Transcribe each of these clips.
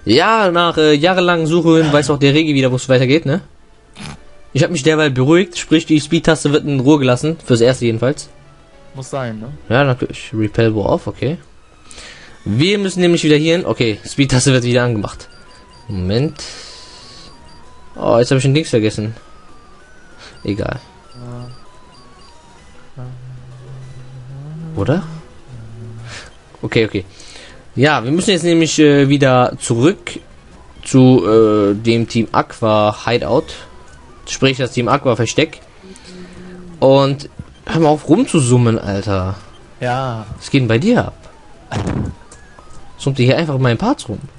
Ja, nach jahrelangen Suchen weiß auch der Regi wieder, wo es weitergeht, ne? Ich habe mich derweil beruhigt, sprich die Speed-Taste wird in Ruhe gelassen, fürs erste jedenfalls. Muss sein, ne? Ja, natürlich. Repel War off, okay. Wir müssen nämlich wieder hier hin. Okay, Speed-Taste wird wieder angemacht. Moment. Oh, jetzt habe ich den Dings vergessen. Egal. Oder? Okay. Ja, wir müssen jetzt nämlich wieder zurück zu dem Team Aqua Hideout. Sprich, das Team Aqua Versteck. Und hör mal auf rumzusummen, Alter. Ja. Was geht denn bei dir ab? Summt ihr hier einfach in meinen Parts rum?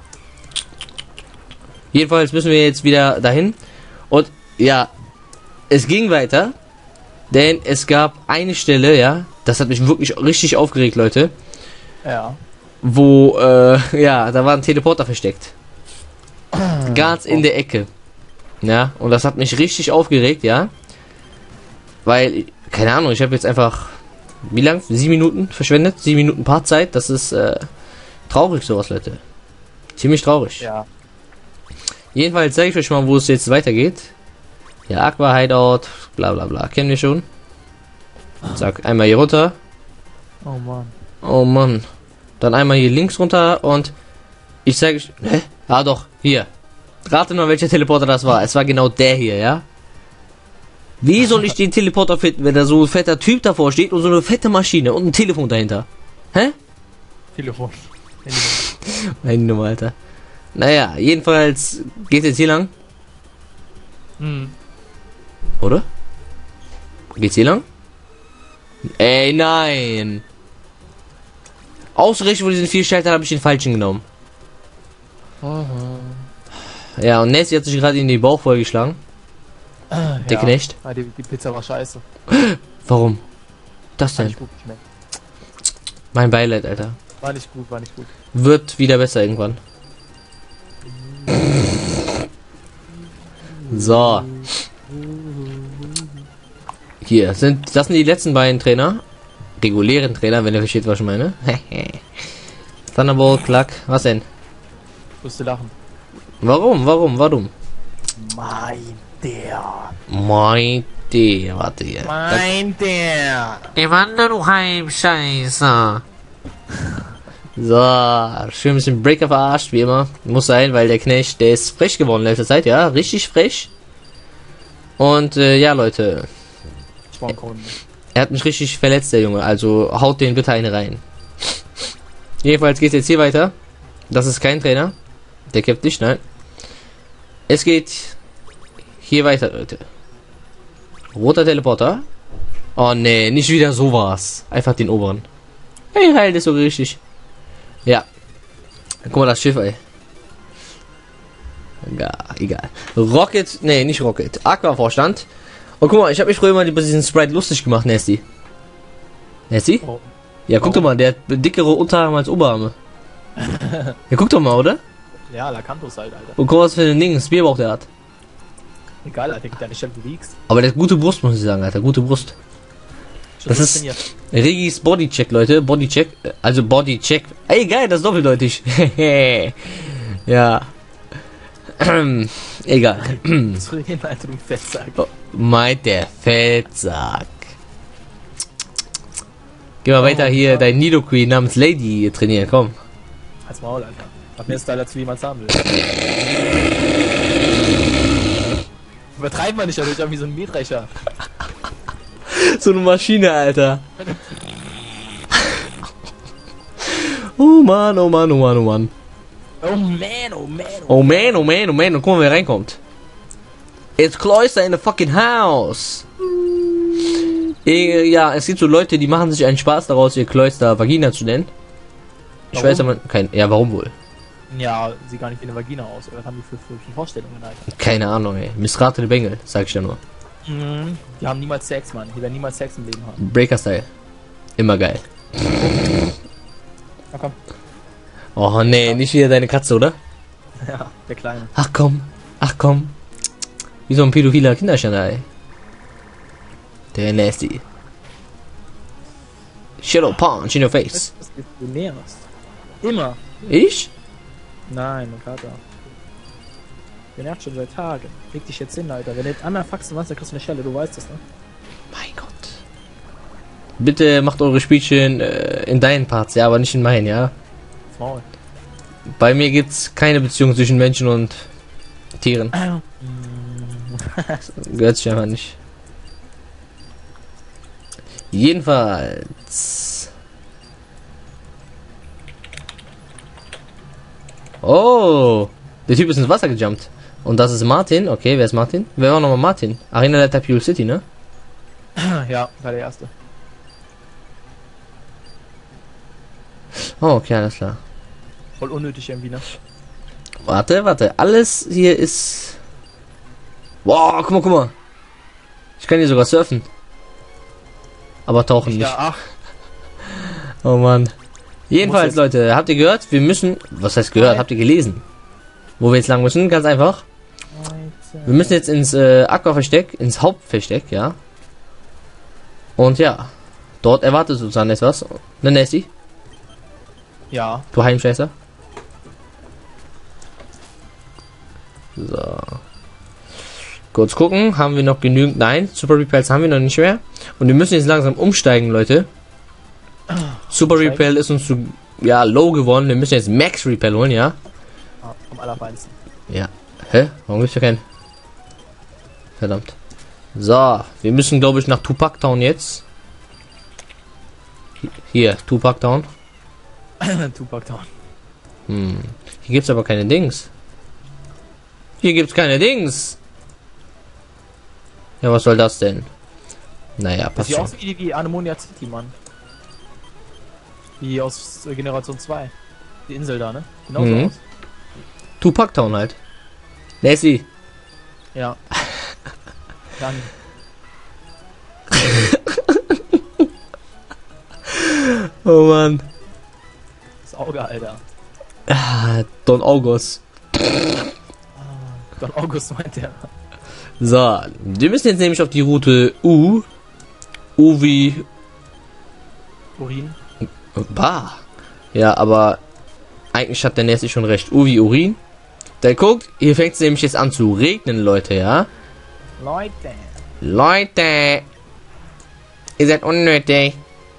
Jedenfalls müssen wir jetzt wieder dahin. Und ja, es ging weiter. Denn es gab eine Stelle, ja, das hat mich wirklich richtig aufgeregt, Leute. Ja. Wo, ja, da war ein Teleporter versteckt. Ganz in der Ecke. Ja, und das hat mich richtig aufgeregt, ja. Weil, keine Ahnung, ich habe jetzt einfach, wie lang? 7 Minuten verschwendet? 7 Minuten Partzeit, das ist, traurig sowas, Leute. Ziemlich traurig. Ja. Jedenfalls zeige ich euch mal, wo es jetzt weitergeht. Ja, Aqua Hideout, bla bla bla, kennen wir schon. Sag einmal hier runter. Oh Mann. Oh Mann. Dann einmal hier links runter und ich zeige euch. Hä? Ah doch, hier. Rate mal, welcher Teleporter das war. Es war genau der hier, ja? Wie soll ich den Teleporter finden, wenn da so ein fetter Typ davor steht und so eine fette Maschine und ein Telefon dahinter? Hä? Telefon. Meine Nummer, Alter. Naja, jedenfalls geht jetzt hier lang. Hm. Oder? Geht's hier lang? Ey, nein! Ausgerechnet von diesen 4 Schaltern habe ich den falschen genommen. Ja, und Nessie hat sich gerade in den Bauch vollgeschlagen. Der Knecht. Ah, die Pizza war scheiße. Warum? Das War denn? nicht gut geschmeckt. Mein Beileid, Alter. War nicht gut. Wird wieder besser irgendwann. So. Hier, das sind die letzten beiden Trainer. Regulären Trainer, wenn ihr versteht, was ich meine. Thunderbolt, Klack, was denn? Ich musste lachen. Warum? Mein der, warte hier. Der Wander, du Heimscheißer. So, schön ein bisschen Breaker verarscht, wie immer. Muss sein, weil der Knecht, der ist frech geworden in letzter Zeit, ja, richtig frech. Und, ja, Leute. Er hat mich richtig verletzt, der Junge, also haut den bitte eine rein. Jedenfalls geht es jetzt hier weiter. Das ist kein Trainer. Der kämpft nicht, nein. Es geht hier weiter, Leute. Roter Teleporter. Oh nee, nicht wieder sowas. Einfach den oberen. Hey, heil, das ist so richtig. Ja. Guck mal, das Schiff, ey. Ja, egal. Rocket, nee, nicht Rocket. Aqua-Vorstand. Und guck mal, ich habe mich früher mal über diesen Sprite lustig gemacht, Nessie. Nessie? Oh. Ja, guck doch mal, der hat dickere Unterarme als Oberarme. Ja, guck doch mal, oder? Ja, Lacantos halt, Alter. Und guck mal, was für ein Ding, das Bierbauch der hat. Egal, Alter, der nicht, du wiegst. Aber der hat gute Brust, muss ich sagen, Alter, gute Brust. Das ist Regis Bodycheck, Leute, Bodycheck, also Bodycheck. Ey, geil, das ist doppeldeutig. Ja. Egal. Das will ich Alter, du Fettsack. Oh, meint der Fettsack. Geh mal weiter hier dein Nidoqueen namens Lady trainieren, komm. Als Maul, Alter. Hab mehr Style, als wie jemand haben will. Übertreiben wir nicht, Alter, ich hab wie so ein Mähdrescher. So eine Maschine, Alter. Oh Mann, oh Mann, oh Mann, oh Mann. Oh man, oh man, oh man, oh man, oh man. Und guck mal, wer reinkommt. It's Cloister in the fucking house. Ja, es gibt so Leute, die machen sich einen Spaß daraus, ihr Cloister Vagina zu nennen. Ich weiß aber kein. Ja, warum wohl? Ja, sieht gar nicht wie eine Vagina aus. Oder was haben die für Vorstellungen, Alter? Keine Ahnung, ey. Missratene Bengel, sag ich ja nur. Die haben niemals Sex, Mann. Die werden niemals Sex im Leben haben. Breaker-Style. Immer geil. Na komm. Oh nee, nicht wieder deine Katze, oder? Ja, der Kleine. Ach komm, ach komm. Wie so ein pädophiler Kinderschänder, ey. Der Nasty. Shadow Punch in your face. Du näherst. Immer. Ich? Nein, mein Kater. Der nervt schon seit Tagen. Leg dich jetzt hin, Alter. Wenn du jetzt einmal faxen machst, dann kriegst du eine Schelle, du weißt das, ne? Mein Gott. Bitte macht eure Spielchen in deinen Parts, ja, aber nicht in meinen, ja? Maul. Bei mir gibt's keine Beziehung zwischen Menschen und Tieren. Gehört sich einfach nicht. Jedenfalls. Oh, der Typ ist ins Wasser gejumpt. Und das ist Martin. Okay, wer ist Martin? Wer war nochmal Martin? Arena Leiter Pure City, ne? Ja, war der erste. Oh, okay, alles klar. Voll unnötig irgendwie, ne? Warte. Alles hier ist... Wow, guck mal. Ich kann hier sogar surfen. Aber tauchen nicht. Ja, ach. Oh Mann. Jedenfalls, Leute, habt ihr gehört? Wir müssen... Was heißt gehört? Habt ihr gelesen? Wo wir jetzt lang müssen? Ganz einfach. Wir müssen jetzt ins Aquaversteck, ins Hauptversteck, ja. Und ja, dort erwartet uns dann etwas. Ne, Nessie? Ja. Du Heimscheißer. So. Kurz gucken, haben wir noch genügend? Nein, Super Repels haben wir noch nicht mehr. Und wir müssen jetzt langsam umsteigen, Leute. Super Repel ist uns zu, ja, low geworden. Wir müssen jetzt Max Repel holen, ja. Ah, vom Allerfeinsten. Ja. Hä? Warum gibt's ja keinen? Verdammt. So, wir müssen, glaube ich, nach Tupac Town jetzt. Hier, Tupac Town. Tupac Town. Hier gibt's aber keine Dings. Hier gibt's keine Dings. Ja, was soll das denn? Naja, Das passt sieht schon. aus wie Anemonia City, Mann. Wie aus Generation 2. Die Insel da, ne? Genauso aus. Tupac Town halt. Nessie. Ja. Dann. Oh Mann. Das Auge, Alter. Ah, Don August. Don August meint der. So, wir müssen jetzt nämlich auf die Route U. U wie... Urin. Bah. Ja, aber eigentlich hat der Nessie schon recht. U wie Urin. Da guckt, hier fängt es nämlich jetzt an zu regnen, Leute, ja? Leute! Ihr seid unnötig.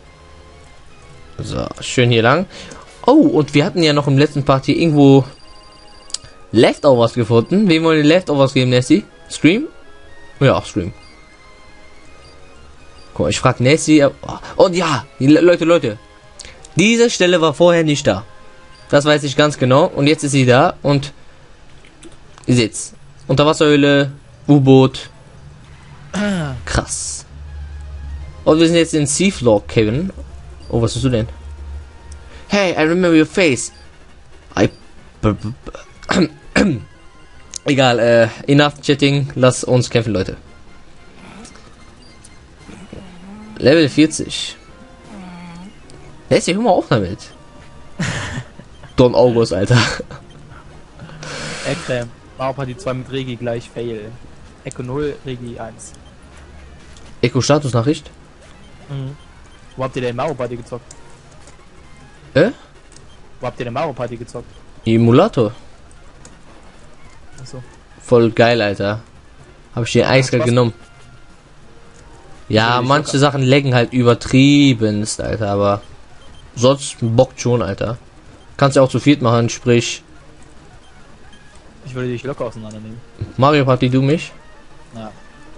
So, schön hier lang. Oh, und wir hatten ja noch im letzten Part hier irgendwo Leftovers gefunden. Wem wollen die Leftovers geben, Nessie? Scream? Ja, Scream. Guck mal, ich frag Nessie. Und ja, Leute. Diese Stelle war vorher nicht da. Das weiß ich ganz genau. Und jetzt ist sie da. Und ihr seht's. Unterwasserhöhle, U-Boot. Krass. Und wir sind jetzt in Seafloor, Kevin. Oh, was bist du denn? Hey, I remember your face. Egal, enough chatting. Lass uns kämpfen, Leute. Level 40. Lässt sich immer auf damit. Don August, Alter. Ekrem. Mario Party 2 mit Regi gleich Fail. Echo 0, Regi 1. Echo Statusnachricht. Wo habt ihr denn Mario Party gezockt? Wo habt ihr denn Mario Party gezockt? Emulator. Achso. Voll geil, Alter. Hab ich den eiskalt genommen. Ja, manche Sachen laggen halt übertriebenst, Alter, aber sonst bockt schon, Alter. Kannst ja auch zu viert machen, sprich Ich würde dich locker auseinandernehmen. Mario Party, du mich. Ja.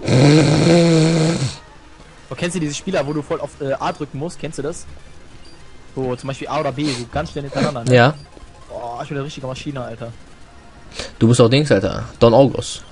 Oh, kennst du diese Spieler, wo du voll auf A drücken musst? Kennst du das? So, zum Beispiel A oder B, so ganz schnell hintereinander, ne? Ja. Boah, ich bin eine richtige Maschine, Alter. Du bist auch Dings, Alter. Don August.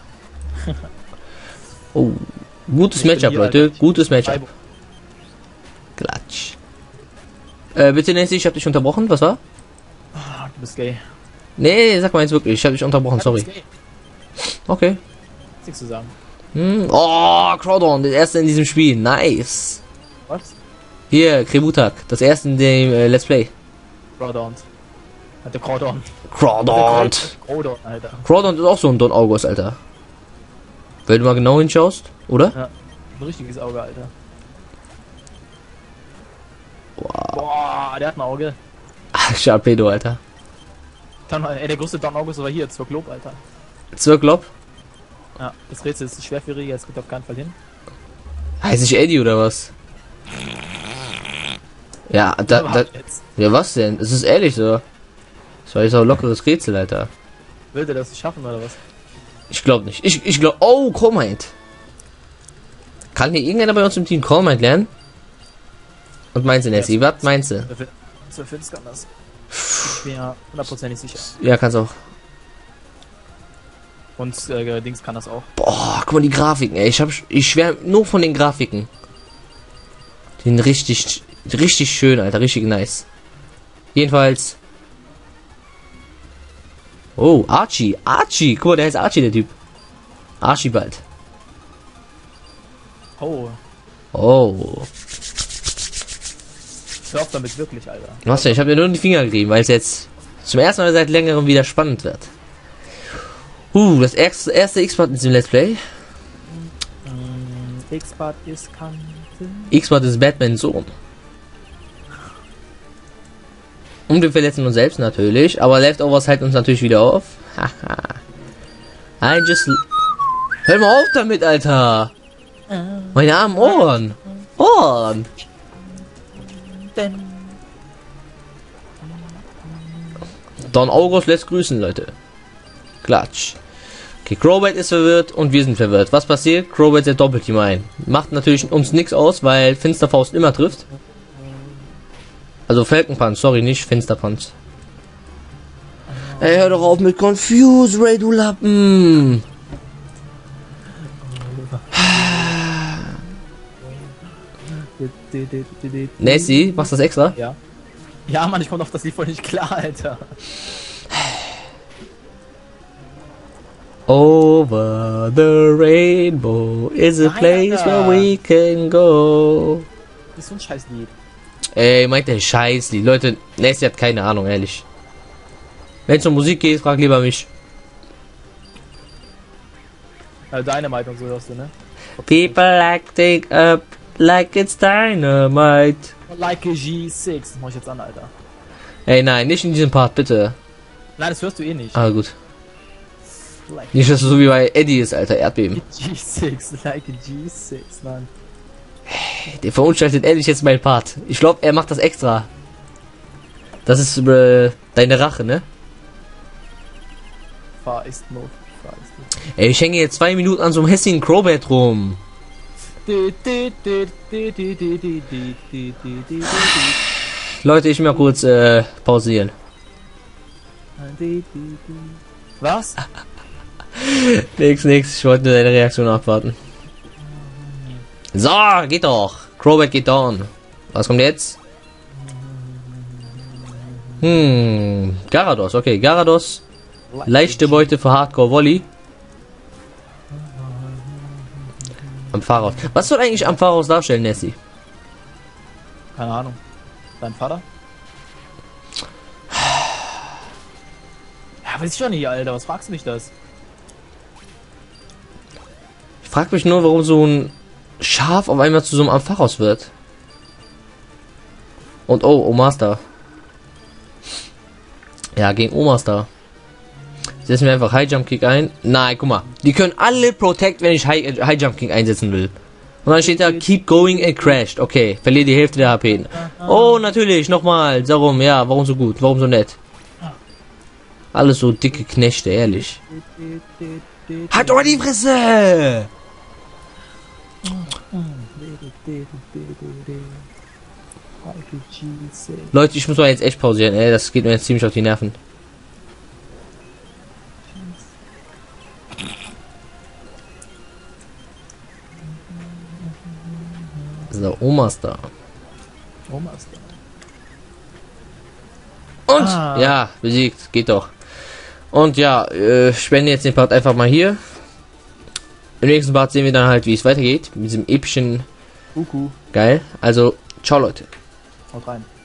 Oh. Gutes Matchup, Leute. Gutes Matchup. Klatsch. Bitte, Nancy, ich hab dich unterbrochen. Was war? Du bist gay. Nee, sag mal jetzt wirklich. Ich hab dich unterbrochen, sorry. Okay. Nichts zu sagen. Oh, Crowdon, der erste in diesem Spiel. Nice. Was? Hier, Krebutak. Das erste in dem Let's Play. Crowdon. Hat der Crowdon. Crowdon. Crowdon, Alter. Crowdon ist auch so ein Don August, Alter. Wenn du mal genau hinschaust, oder? Ja. Ein richtiges Auge, Alter. Wow. Boah, der hat ein Auge. Sharpedo, Alter. Dann, der größte Don August war hier, 2 Glob, Alter. 2 Glob? Ja, das Rätsel ist schwerfälliger, es geht auf keinen Fall hin. Heißt ich Eddie oder was? Ja, ja, was denn? Es ist ehrlich so. Das war jetzt auch ein lockeres Rätsel, Alter. Will der das schaffen oder was? Ich glaube nicht. Ich glaube. Oh, Chromite. Kann hier irgendeiner bei uns im Team Chromite lernen? Und meinst du, Nessie? Was meinst du? 12 kann das. Ich bin ja 100% sicher. Ja, kannst auch. Und Dings kann das auch. Boah, guck mal die Grafiken, ey. Ich schwärme nur von den Grafiken. Die sind richtig schön, Alter. Richtig nice. Jedenfalls. Oh, Archie. Archie. Guck mal, der heißt Archie, der Typ. Archibald. Oh. Oh. Hör auf damit wirklich, Alter. Was denn? Ich habe mir nur in die Finger gegeben, weil es jetzt zum ersten Mal seit längerem wieder spannend wird. Das erste X-Bot ist im Let's Play. X-Bot ist Kante. X-Bot ist Batmans Sohn. Und wir verletzen uns selbst natürlich, aber Leftovers halten uns natürlich wieder auf. Hör mal auf damit, Alter! Meine armen Ohren! Ohren! Don August lässt grüßen, Leute. Klatsch. Okay, Crowbat ist verwirrt und wir sind verwirrt. Was passiert? Crowbat setzt Doppelteam ein. Macht natürlich uns nichts aus, weil Finsterfaust immer trifft. Also Falcon Punch, sorry, nicht Finsterpunch. Ey, hör doch auf mit Confuse, Ray, du Lappen! Nessie, machst du das extra? Ja. Ja, Mann, ich komme auf das Lied voll nicht klar, Alter. Over the rainbow is a place where we can go. Das ist so ein scheiß Lied. Ey, meint der Scheißlied. Leute, Nessie hat keine Ahnung, ehrlich. Wenn es um Musik geht, frag lieber mich. Deine Meinung, so hörst du, ne? People acting up like it's dynamite. Like a G6. Das mach ich jetzt an, Alter. Ey, nein, nicht in diesem Part, bitte. Nein, das hörst du eh nicht. Ah, gut. Like Nicht, dass du so wie bei Eddie ist, Alter, Erdbeben. G6, like a G6, Mann. Der verunstaltet ehrlich jetzt meinen Part. Ich glaube, er macht das extra. Das ist deine Rache, ne? Fahr ist Move. Ey, ich hänge jetzt 2 Minuten an so einem hässlichen Crowbat rum. Leute, ich will mal kurz pausieren. Was? Nix. Ich wollte nur deine Reaktion abwarten. So, geht doch. Crowbat geht down. Was kommt jetzt? Garados. Okay, Garados. Leichte Beute für Hardcore Volley. Ampharos. Was soll eigentlich Ampharos darstellen, Nessie? Keine Ahnung. Dein Vater? Ja, weiß ich schon nicht, Alter. Was fragst du mich das? Ich frag mich nur, warum so ein Schaf auf einmal zu so einem Ampharos wird. Und oh, Omaster. Ja, gegen Omaster. Setzen wir einfach High Jump Kick ein. Nein, guck mal. Die können alle Protect, wenn ich High Jump Kick einsetzen will. Und dann steht da Keep going and crashed. Okay, verliere die Hälfte der HP. Oh, natürlich, nochmal. Darum, ja, warum so gut? Warum so nett? Alles so dicke Knechte, ehrlich. Halt doch mal die Fresse! Leute, ich muss mal jetzt echt pausieren, ey. Das geht mir jetzt ziemlich auf die Nerven. So, Omas da. Und, ja, besiegt. Geht doch. Und ja, ich beende jetzt den Part einfach mal hier. Im nächsten Part sehen wir dann halt, wie es weitergeht. Mit diesem epischen... Geil. Also, ciao Leute. Haut rein.